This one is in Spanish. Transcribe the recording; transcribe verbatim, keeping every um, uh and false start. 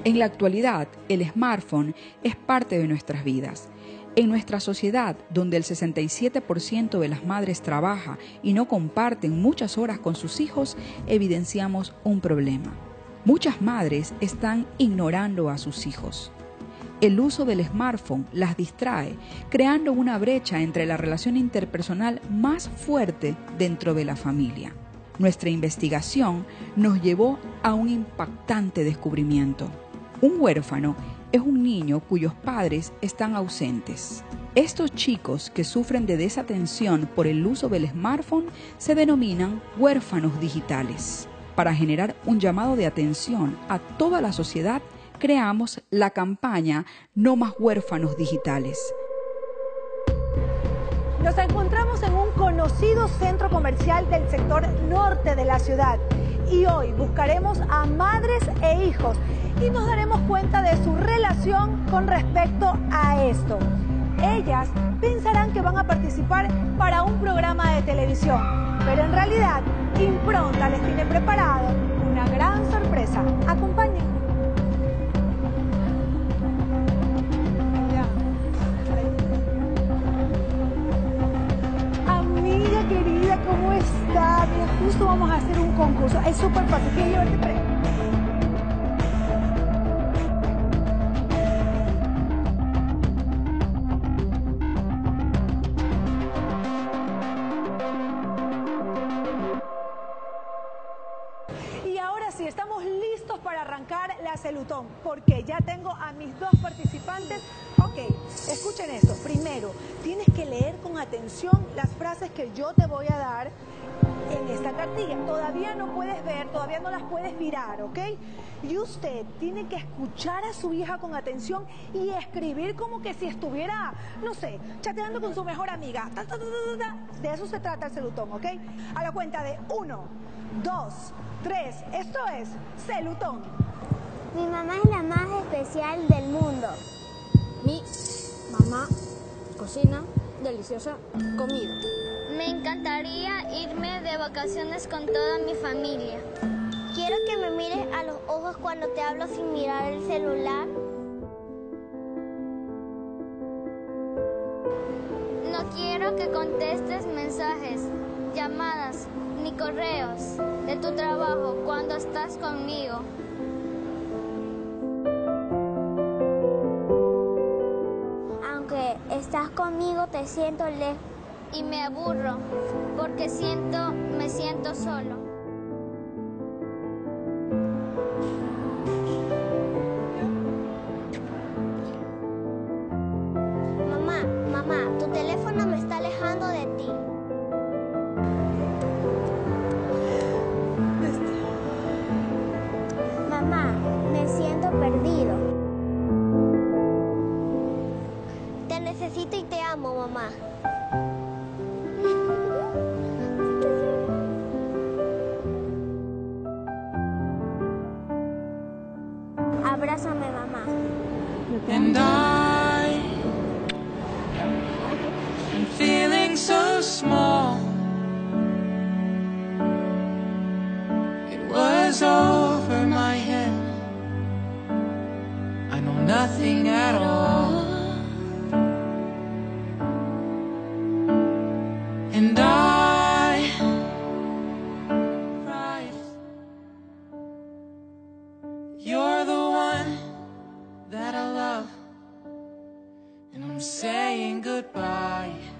En la actualidad, el smartphone es parte de nuestras vidas. En nuestra sociedad, donde el sesenta y siete por ciento de las madres trabaja y no comparten muchas horas con sus hijos, evidenciamos un problema. Muchas madres están ignorando a sus hijos. El uso del smartphone las distrae, creando una brecha entre la relación interpersonal más fuerte dentro de la familia. Nuestra investigación nos llevó a un impactante descubrimiento. Un huérfano es un niño cuyos padres están ausentes. Estos chicos que sufren de desatención por el uso del smartphone se denominan huérfanos digitales. Para generar un llamado de atención a toda la sociedad, creamos la campaña No Más Huérfanos Digitales. Nos encontramos en un conocido centro comercial del sector norte de la ciudad y hoy buscaremos a madres e hijos y nos daremos cuenta de su relación con respecto a esto. Ellas pensarán que van a participar para un programa de televisión, pero en realidad Impronta les tiene preparado una gran sorpresa. Acompáñenme. Amiga querida, ¿cómo está? Mira, justo vamos a hacer un concurso. Es súper fácil. ¿Quieres llevarte premio? Y ahora sí, estamos listos para arrancar la Celutón, porque ya tengo a mis dos participantes. Ok, escuchen esto. Primero, tienes que leer con atención las frases que yo te voy a dar en esta cartilla. Todavía no puedes ver, todavía no las puedes mirar, ¿ok? Y usted tiene que escuchar a su hija con atención y escribir como que si estuviera, no sé, chateando con su mejor amiga. Ta, ta, ta, ta, ta. De eso se trata el Celutón, ¿ok? A la cuenta de uno, dos, tres. Esto es Celutón. Mi mamá es la más especial del mundo. Mi mamá cocina deliciosa comida. Me encantaría irme de vacaciones con toda mi familia. Quiero que me mires a los ojos cuando te hablo sin mirar el celular. No quiero que contestes mensajes, llamadas ni correos de tu trabajo cuando estás conmigo. Aunque estás conmigo, te siento lejos. Y me aburro porque siento, me siento solo. Mamá, mamá, tu teléfono me está alejando de ti. Mamá, me siento perdido. Te necesito y te amo, mamá. Abrázame, mamá. And I am feeling so small. It was over my head. I know nothing at all. And I cried. You're the one that I love, and I'm saying goodbye.